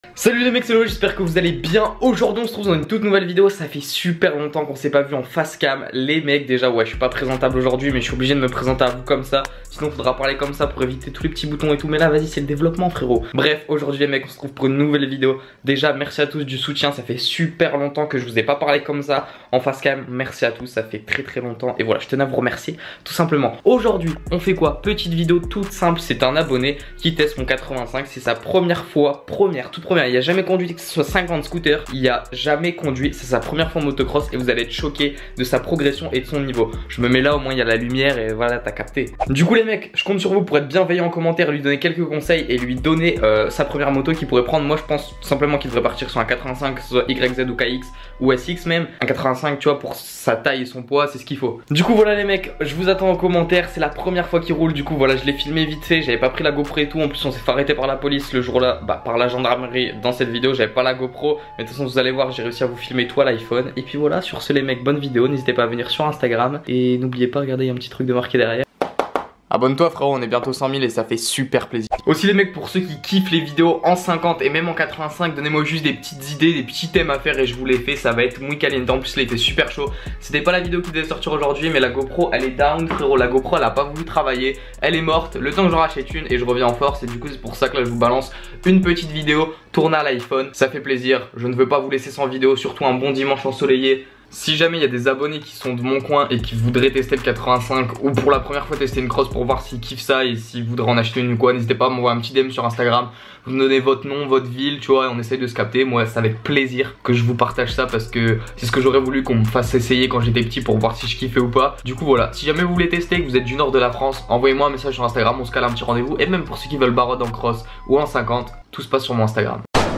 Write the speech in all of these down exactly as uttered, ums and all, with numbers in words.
Salut les mecs, c'est Lo, j'espère que vous allez bien. Aujourd'hui on se trouve dans une toute nouvelle vidéo. Ça fait super longtemps qu'on s'est pas vu en face cam. Les mecs, déjà ouais, je suis pas présentable aujourd'hui, mais je suis obligé de me présenter à vous comme ça. Sinon faudra parler comme ça pour éviter tous les petits boutons et tout. Mais là vas-y, c'est le développement frérot. Bref, aujourd'hui les mecs, on se trouve pour une nouvelle vidéo. Déjà merci à tous du soutien, ça fait super longtemps que je vous ai pas parlé comme ça en face cam. Merci à tous, ça fait très très longtemps. Et voilà, je tenais à vous remercier tout simplement. Aujourd'hui on fait quoi? Petite vidéo toute simple, c'est un abonné qui teste mon quatre-vingt-cinq. C'est sa première fois, première, toute première. Il a jamais conduit que ce soit cinquante scooters, il a jamais conduit, c'est sa première fois en motocross et vous allez être choqué de sa progression et de son niveau. Je me mets là, au moins il y a la lumière et voilà, t'as capté. Du coup les mecs, je compte sur vous pour être bienveillant en commentaire, lui donner quelques conseils et lui donner euh, sa première moto qu'il pourrait prendre. Moi je pense tout simplement qu'il devrait partir sur un quatre-vingt-cinq, que ce soit Y Z ou K X ou S X même. Un quatre-vingt-cinq, tu vois, pour sa taille et son poids, c'est ce qu'il faut. Du coup voilà les mecs, je vous attends en commentaire, c'est la première fois qu'il roule. Du coup voilà, je l'ai filmé vite fait, j'avais pas pris la GoPro et tout. En plus on s'est fait arrêter par la police le jour là, bah par la gendarmerie dans cette vidéo. J'avais pas la GoPro, mais de toute façon vous allez voir, j'ai réussi à vous filmer tout à l'iPhone. Et puis voilà, sur ce les mecs, bonne vidéo, n'hésitez pas à venir sur Instagram. Et n'oubliez pas, regardez, il y a un petit truc de marqué derrière. Abonne-toi frérot, on est bientôt cent mille et ça fait super plaisir. Aussi les mecs, pour ceux qui kiffent les vidéos en cinquante et même en quatre-vingt-cinq, donnez-moi juste des petites idées, des petits thèmes à faire et je vous les fais. Ça va être muy caliente, en plus là il fait super chaud. C'était pas la vidéo qui devait sortir aujourd'hui, mais la GoPro elle est down frérot. La GoPro elle a pas voulu travailler, elle est morte. Le temps que j'en rachète une et je reviens en force. Et du coup c'est pour ça que là je vous balance une petite vidéo tournée à l'iPhone. Ça fait plaisir, je ne veux pas vous laisser sans vidéo, surtout un bon dimanche ensoleillé. Si jamais il y a des abonnés qui sont de mon coin et qui voudraient tester le quatre-vingt-cinq ou pour la première fois tester une cross pour voir s'ils kiffent ça et s'ils voudraient en acheter une ou quoi, n'hésitez pas à m'envoyer un petit D M sur Instagram. Vous me donnez votre nom, votre ville, tu vois, et on essaye de se capter. Moi c'est avec plaisir que je vous partage ça parce que c'est ce que j'aurais voulu qu'on me fasse essayer quand j'étais petit pour voir si je kiffais ou pas. Du coup voilà, si jamais vous voulez tester, que vous êtes du nord de la France, envoyez-moi un message sur Instagram, on se cale un petit rendez-vous. Et même pour ceux qui veulent barotte en cross ou en cinquante, tout se passe sur mon Instagram.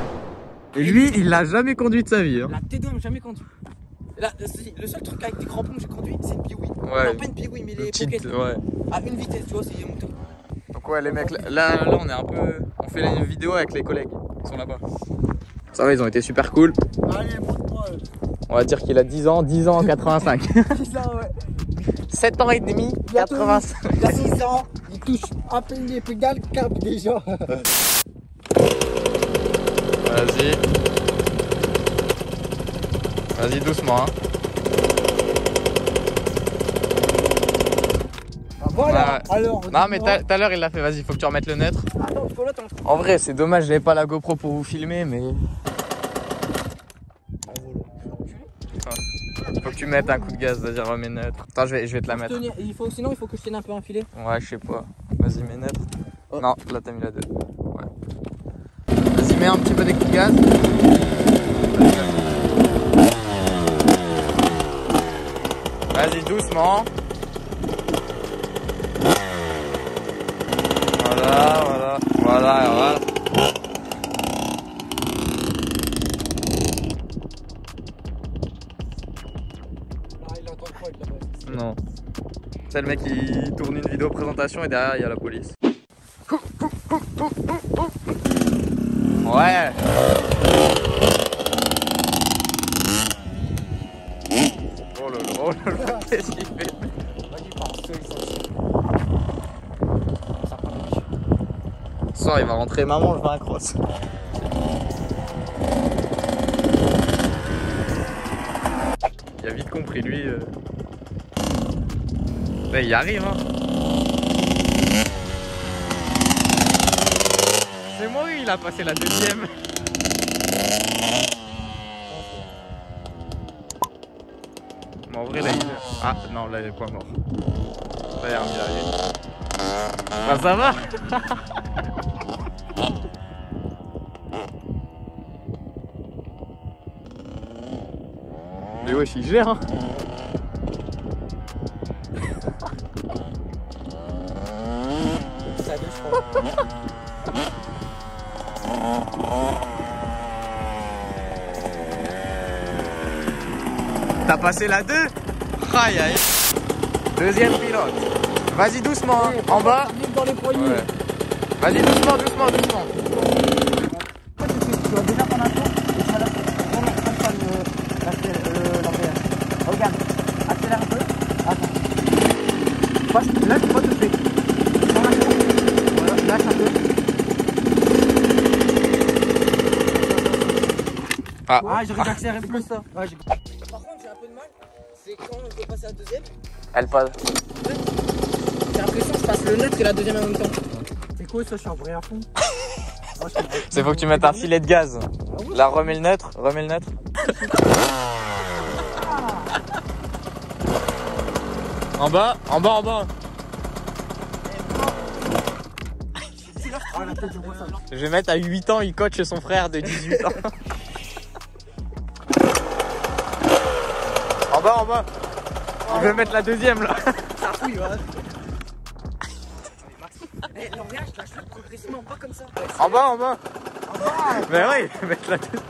Et lui, il l'a jamais conduit de sa vie. Hein. La T deux, jamais conduit. Là, le seul truc avec des crampons que j'ai conduit, c'est une Piwi. Ouais. Non, pas une Piwi, mais les Petite, pockets. ouais. À une vitesse, tu vois, c'est monté. Donc ouais les mecs, là, là on est un peu... On fait une vidéo avec les collègues, ils sont là-bas. Ça va, ils ont été super cool. Allez, montre-moi. On va dire qu'il a dix ans, dix ans en quatre-vingt-cinq. dix ans, ouais. sept ans et demi, quatre-vingt-cinq. Il a six ans, il touche à peine les pédales, cap déjà. Vas-y. Vas-y doucement hein. Ah, voilà, Ouais. alors. Non mais tout à l'heure il l'a fait, vas-y faut que tu remettes le neutre. Attends, il faut l'autre. En vrai c'est dommage, j'avais pas la GoPro pour vous filmer mais... Faut que tu mettes un coup de gaz, vas-y remets neutre. Attends je vais, je vais te la mettre. Tenir, il faut, sinon il faut que je tienne un peu un filet. Ouais je sais pas, vas-y mets neutre. Oh. Non là t'as mis la deux. Ouais. Vas-y mets un petit peu des coups de gaz. Vas-y doucement. Voilà, voilà, voilà, voilà. Ah, il entend quoi là-bas? Non. C'est le mec qui tourne une vidéo présentation et derrière il y a la police. Ouais. Oh là là, oh là là, qu'est-ce qu'il fait? Vas-y, par ceux, ils sont ici. Ça prend des biches. Ce soir il va rentrer, maman je vais à la crosse. Il a vite compris lui. Euh... Ouais, il arrive hein. C'est moi oui, il a passé la deuxième. Mais en vrai là il est... Ah non là il est pas mort. Là il a remis arrière. Bah ça va. Mais wesh il gère hein. Ça deux, je crois. T'as passé la deux. Aïe aïe. Deuxième pilote. Vas-y doucement hein. En bas. Dans les poignées. Ouais. Vas-y doucement, doucement, doucement. Tu vas déjà prendre un tour et tu vas lâcher l'embrayage. Regarde, accélère un peu. Attends. Passe, lâche pas tout de suite. Voilà, lâche un peu. Ah, Ah, j'aurais dû accélérer plus ça. Ouais, j'ai- Par contre, j'ai un peu de mal. C'est quand je vais passer à la deuxième. elle passe. J'ai l'impression que je passe le neutre et la deuxième en même temps. C'est quoi ça? Je suis en vrai à fond. C'est faut que tu mettes un filet de gaz. Là, remets le neutre, remets le neutre. En bas, en bas, en bas. Je vais mettre à huit ans, il coach chez son frère de dix-huit ans. En bas, en bas. Il veut mettre la deuxième là. Ça fouille, ouais. Eh, l'envers, je lâche progressivement, pas comme ça. En bas, en bas. Mais oui, mettre la deuxième.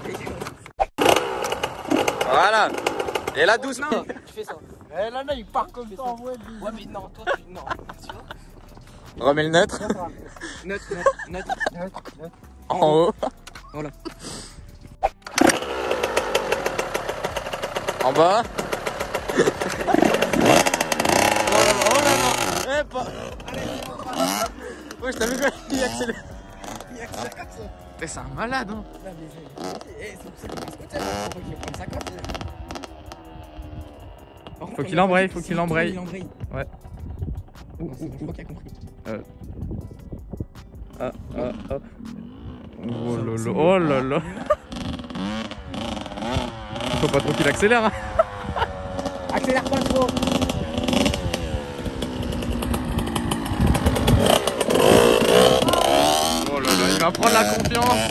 Voilà. Et là, doucement. Non, je fais ça. Et là, là, il part comme ça. Ouais, mais non, toi, tu. Non. Tu vois? Remets le neutre. Neutre, neutre, neutre, neutre, neutre. En haut. Voilà. En bas. Oh là là, oh là là. Eh, pas. Ouais, je t'avais vu, il accélère. Il y a que ça comme ça. Mais c'est un malade, hein. Non, mais c'est. Eh, c'est pour ça qu'il passe scooter. Faut qu'il prenne sa cote. Faut qu'il embraye, faut qu'il embraye. Il embraye. Ouais. Non, c'est bon, je crois qu'il a compris. Euh. Ah, ah, ah. Oh là là, oh là là. Faut pas trop qu'il accélère, hein. Accélère pas trop. Oh là là, il va prendre la confiance.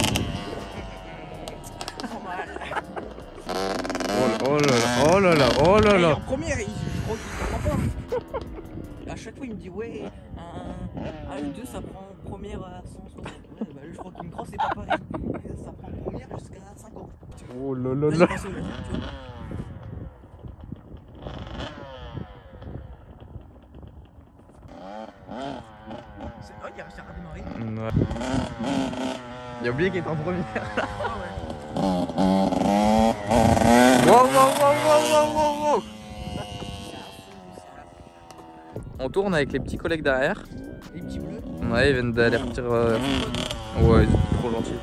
Oh là là, oh là là, oh là Et là. en première, il, je crois qu'il comprend pas. À chaque fois, il me dit ouais, un, un deux ça prend en première à cent soixante. Ouais, bah lui, je crois qu'il me croit, c'est pas pareil. Ça prend en première jusqu'à cinquante. Oh là là Là, il là. passe au neutre, tu vois. C'est- Oh, il a réussi à redémarrer. Ouais. Il a oublié qu'il était en première. Ah Wow, wow, wow, wow, wow, wow, wow. On tourne avec les petits collègues derrière. ouais. Les petits bleus. Ouais, ils viennent d'aller retirer. Euh... Ouais, ils sont trop gentils.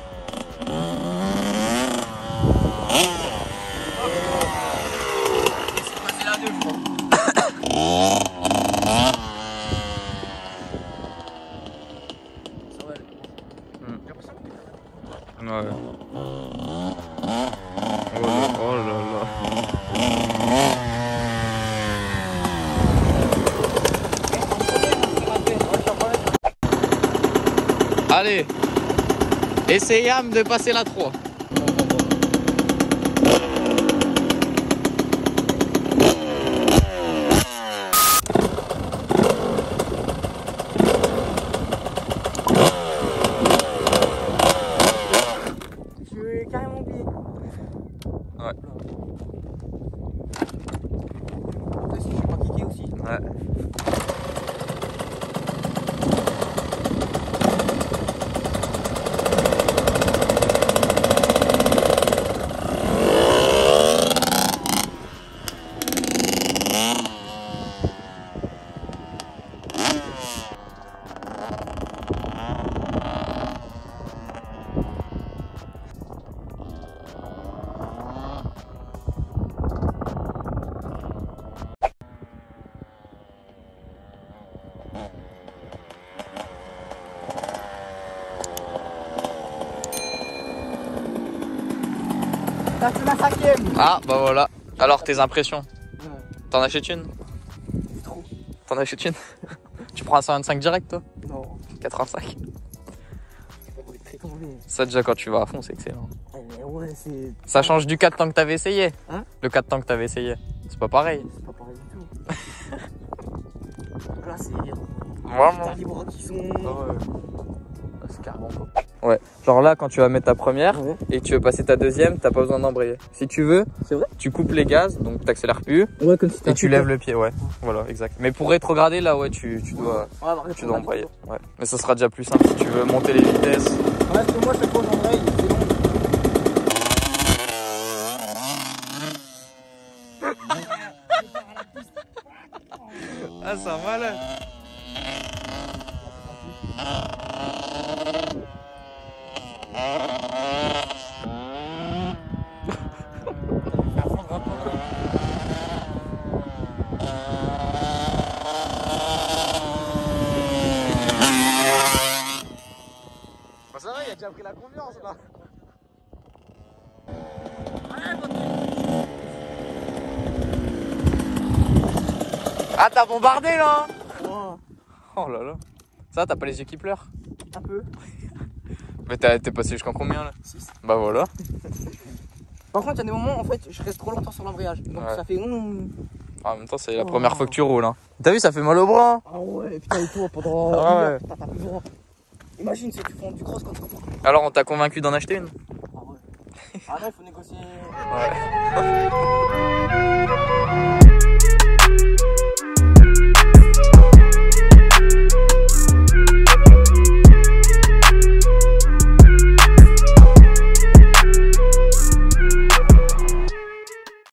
C'est passé là deux, je crois. Ça va aller. Hmm. J'ai l'impression que t'es Ouais. Oh là, oh là là. Allez, essayons de passer la trois. Tu es carrément oublié. Ouais. Toi aussi, je suis pas kické aussi. Ouais. T'as fait la cinquième. Ah, bah voilà. Alors, tes impressions? Ouais. T'en achètes une? Trop. T'en achètes une? Tu prends un cent vingt-cinq direct, toi? Non. quatre-vingt-cinq. On est très tombé. Ça, déjà, quand tu vas à fond, c'est excellent. Mais ouais, c'est. Ça change du quatre temps que t'avais essayé. Hein? Le quatre temps que t'avais essayé. C'est pas pareil. C'est pas pareil du tout. Là, c'est. Vraiment. T'as les bras qui sont. C'est carrément pas. Ouais, genre là, quand tu vas mettre ta première Ouais. et que tu veux passer ta deuxième, t'as pas besoin d'embrayer. Si tu veux, C'est vrai? tu coupes les gaz, donc t'accélères plus Ouais, comme si et tu lèves le pied, ouais. Voilà, exact. Mais pour rétrograder, là, ouais, tu, tu dois, Ouais, bah, tu dois embrayer. Ouais. Mais ça sera déjà plus simple si tu veux monter les vitesses. Ouais, parce que moi, chaque fois, j'embraye, c'est long. Ah, c'est un malade. Ah, t'as bombardé là? Oh, Oh là là. Ça, t'as pas les yeux qui pleurent? un peu. Mais t'es passé jusqu'en combien là? six. Bah voilà. Par contre, il y a des moments, en fait, je reste trop longtemps sur l'embrayage. Donc Ouais. ça fait. Mmh. En même temps, c'est la Oh. première fois que tu roules. Hein. T'as vu, ça fait mal au bras. Ah ouais, putain, et toi, pendant. Ah une ouais. heure, putain, t'as plus droit. Imagine si tu fais du cross comme ça. Alors, on t'a convaincu d'en acheter une? Ah ouais. Ah non, il faut négocier. Ouais.